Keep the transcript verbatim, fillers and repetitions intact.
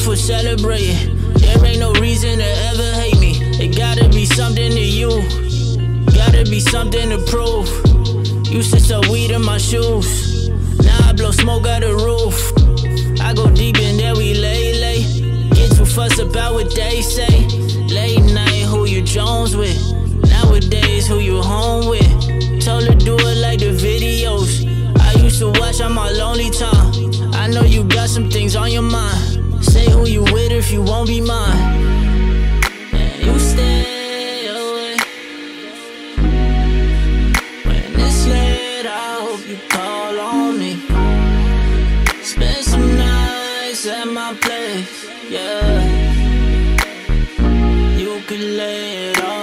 for celebrating. There ain't no reason to ever hate me. It gotta be something to you, gotta be something to prove. Used to sell weed in my shoes, now I blow smoke out the roof. I go deep in there, we lay, lay. Get too fussed about what they say. Late night, who you Jones with? Nowadays, who you home with? Told her do it like the videos I used to watch on my lonely time. I know you got some things on your mind. Say who you with if you won't be mine. And you stay away. When it's late, I hope you call on me. Spend some nights at my place, yeah. You could lay it all